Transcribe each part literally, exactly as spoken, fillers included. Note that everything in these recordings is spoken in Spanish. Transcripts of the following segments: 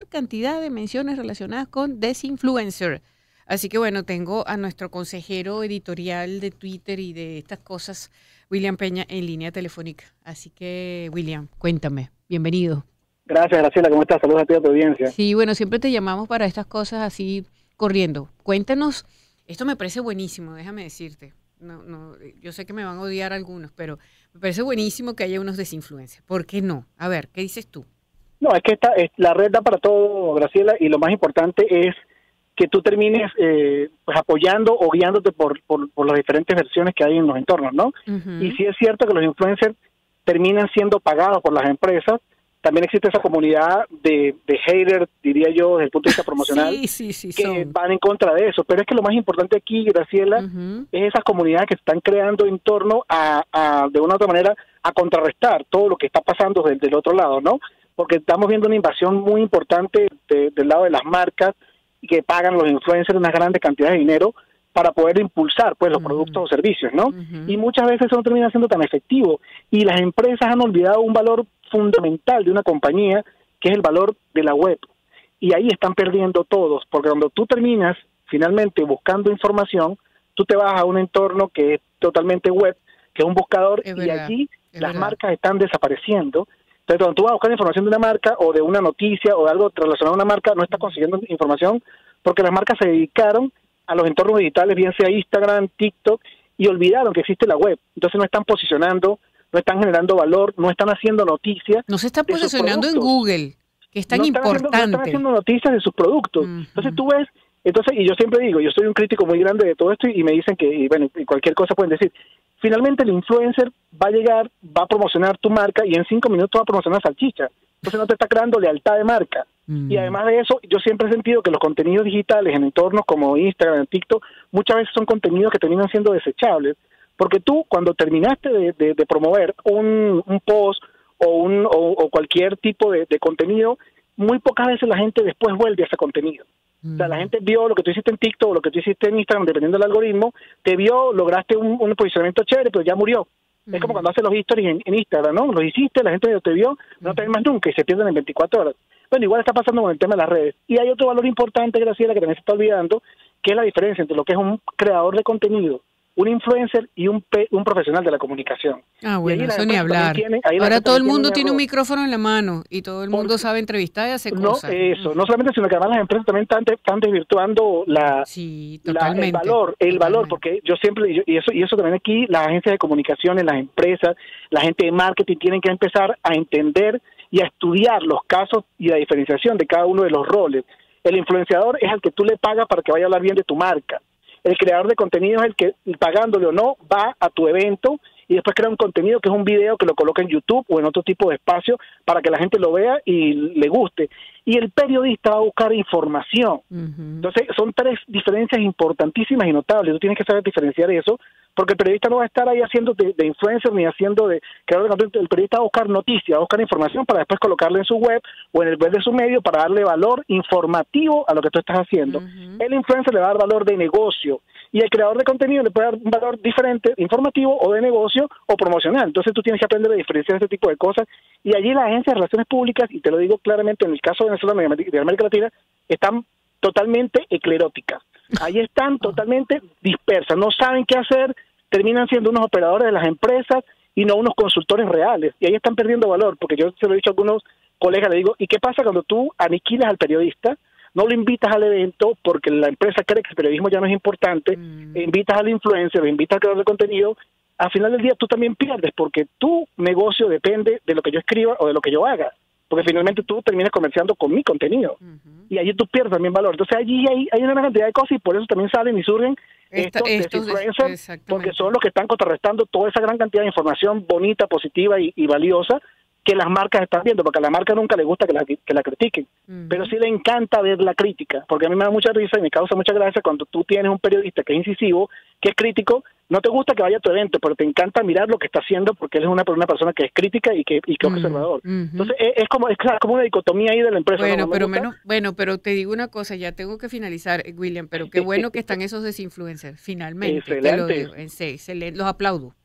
cantidad de menciones relacionadas con desinfluencer. Así que bueno, tengo a nuestro consejero editorial de Twitter y de estas cosas, William Peña, en línea telefónica. Así que, William, cuéntame. Bienvenido. Gracias, Graciela. ¿Cómo estás? Saludos a ti y a tu audiencia. Sí, bueno, siempre te llamamos para estas cosas así corriendo. Cuéntanos, esto me parece buenísimo, déjame decirte. No, no, yo sé que me van a odiar algunos, pero me parece buenísimo que haya unos desinfluencers. ¿Por qué no? A ver, ¿qué dices tú? No, es que esta, es, la red da para todo, Graciela, y lo más importante es que tú termines eh, pues apoyando o guiándote por, por, por las diferentes versiones que hay en los entornos, ¿no? Uh-huh. Y sí es cierto que los influencers terminan siendo pagados por las empresas. También existe esa comunidad de, de haters, diría yo, desde el punto de vista promocional, sí, sí, sí, que son. van en contra de eso. Pero es que lo más importante aquí, Graciela, uh-huh. es esas comunidades que se están creando en torno a, a, de una u otra manera, a contrarrestar todo lo que está pasando del, del otro lado, ¿no? Porque estamos viendo una invasión muy importante de, del lado de las marcas que pagan los influencers unas grandes cantidades de dinero para poder impulsar pues los uh-huh. productos o servicios, ¿no? Uh-huh. Y muchas veces eso no termina siendo tan efectivo. Y las empresas han olvidado un valor fundamental de una compañía, que es el valor de la web. Y ahí están perdiendo todos, porque cuando tú terminas finalmente buscando información, tú te vas a un entorno que es totalmente web, que es un buscador, es y verdad, allí es las verdad. marcas están desapareciendo. Entonces, cuando tú vas a buscar información de una marca o de una noticia o de algo relacionado a una marca, no estás consiguiendo información porque las marcas se dedicaron a los entornos digitales, bien sea Instagram, TikTok, y olvidaron que existe la web. Entonces no están posicionando, no están generando valor, no están haciendo noticias. No se están posicionando en Google, que es tan no están importante. Haciendo, no están haciendo noticias de sus productos. Uh-huh. Entonces tú ves, entonces y yo siempre digo, yo soy un crítico muy grande de todo esto y, y me dicen que, y bueno, y cualquier cosa pueden decir. Finalmente el influencer va a llegar, va a promocionar tu marca y en cinco minutos va a promocionar salchicha. Entonces no te está creando lealtad de marca. Mm. Y además de eso, yo siempre he sentido que los contenidos digitales en entornos como Instagram, TikTok, muchas veces son contenidos que terminan siendo desechables. Porque tú, cuando terminaste de, de, de promover un, un post o, un, o, o cualquier tipo de, de contenido, muy pocas veces la gente después vuelve a ese contenido. Mm. O sea, la gente vio lo que tú hiciste en TikTok o lo que tú hiciste en Instagram, dependiendo del algoritmo, te vio, lograste un, un posicionamiento chévere, pero ya murió. Mm. Es como cuando haces los stories en, en Instagram, ¿no? Los hiciste, la gente te vio, no te ven más nunca y se pierden en veinticuatro horas. Bueno, igual está pasando con el tema de las redes. Y hay otro valor importante, Graciela, que también se está olvidando, que es la diferencia entre lo que es un creador de contenido, un influencer y un, pe- un profesional de la comunicación. Ah, bueno, eso ni hablar. Tienen, Ahora todo el mundo tiene un micrófono en la mano y todo el mundo Porque, sabe entrevistar y hacer no, cosas. Eso, no solamente, sino que además las empresas también están, están desvirtuando la, sí, la, el valor, el totalmente. valor, porque yo siempre, y eso, y eso también aquí, las agencias de comunicaciones, las empresas, la gente de marketing tienen que empezar a entender y a estudiar los casos y la diferenciación de cada uno de los roles. El influenciador es al que tú le pagas para que vaya a hablar bien de tu marca. El creador de contenido es el que, pagándole o no, va a tu evento y después crea un contenido que es un video que lo coloca en YouTube o en otro tipo de espacio para que la gente lo vea y le guste. Y el periodista va a buscar información. Uh-huh. Entonces, son tres diferencias importantísimas y notables. Tú tienes que saber diferenciar eso, porque el periodista no va a estar ahí haciendo de, de influencer ni haciendo de creador de contenido. El periodista va a buscar noticias, va a buscar información para después colocarla en su web o en el web de su medio para darle valor informativo a lo que tú estás haciendo. Uh-huh. El influencer le va a dar valor de negocio y el creador de contenido le puede dar un valor diferente, informativo o de negocio o promocional. Entonces tú tienes que aprender a diferenciar este tipo de cosas y allí las agencias de relaciones públicas, y te lo digo claramente en el caso de Venezuela y de América Latina, están totalmente ecleróticas. Ahí están totalmente dispersas, no saben qué hacer, terminan siendo unos operadores de las empresas y no unos consultores reales. Y ahí están perdiendo valor, porque yo se lo he dicho a algunos colegas, le digo, ¿y qué pasa cuando tú aniquilas al periodista? No lo invitas al evento porque la empresa cree que el periodismo ya no es importante, mm. invitas al influencer, invitas al creador de contenido, al final del día tú también pierdes porque tu negocio depende de lo que yo escriba o de lo que yo haga, porque finalmente tú terminas comerciando con mi contenido uh-huh. y allí tú pierdes también valor. Entonces allí hay, hay una cantidad de cosas y por eso también salen y surgen Esta, estos, estos influencers, porque son los que están contrarrestando toda esa gran cantidad de información bonita, positiva y, y valiosa que las marcas están viendo, porque a la marca nunca le gusta que la, que la critiquen, uh-huh. pero sí le encanta ver la crítica, porque a mí me da mucha risa y me causa mucha gracia cuando tú tienes un periodista que es incisivo, que es crítico, no te gusta que vaya a tu evento, pero te encanta mirar lo que está haciendo porque él es una, una persona que es crítica y que, y que es observador. Uh-huh. Entonces es, es, como, es como una dicotomía ahí de la empresa. Bueno, ¿no? pero menos, bueno, pero te digo una cosa, ya tengo que finalizar, William, pero qué bueno que están esos desinfluencers, finalmente. Excelente. Te lo digo, en serio, los aplaudo.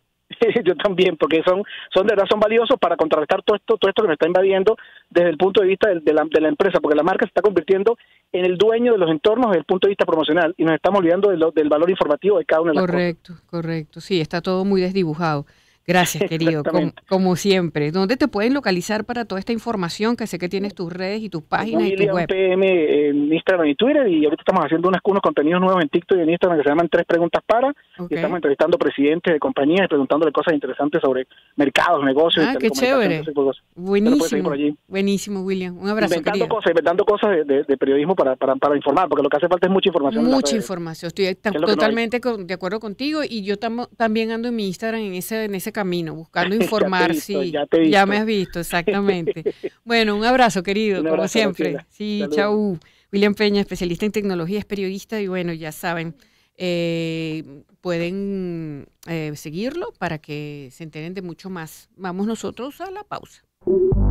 Yo también, porque son, son de verdad son valiosos para contrarrestar todo esto, todo esto que nos está invadiendo desde el punto de vista de, de, la, de la empresa, porque la marca se está convirtiendo en el dueño de los entornos desde el punto de vista promocional y nos estamos olvidando de lo, del valor informativo de cada una de las correcto, cosas. Correcto, sí, está todo muy desdibujado. Gracias, querido, como, como siempre. ¿Dónde te pueden localizar para toda esta información? Que sé que tienes tus redes y tus páginas William y tu web. P M en Instagram y Twitter, y ahorita estamos haciendo unos, unos contenidos nuevos en TikTok y en Instagram que se llaman Tres Preguntas Para, okay. Y estamos entrevistando presidentes de compañías y preguntándole cosas interesantes sobre mercados, negocios. Ah, qué chévere. Buenísimo, buenísimo, William. Un abrazo, inventando querido. cosas, inventando cosas de, de, de periodismo para, para, para informar, porque lo que hace falta es mucha información. Mucha información, estoy totalmente no con, de acuerdo contigo, y yo tam, también ando en mi Instagram en ese, en ese camino, buscando informar, ya visto, sí, ya, te ya me has visto, exactamente. Bueno, un abrazo, querido, un abrazo, como siempre. Marcela. Sí, chau. William Peña, especialista en tecnología, es periodista, y bueno, ya saben, eh, pueden eh, seguirlo para que se enteren de mucho más. Vamos nosotros a la pausa.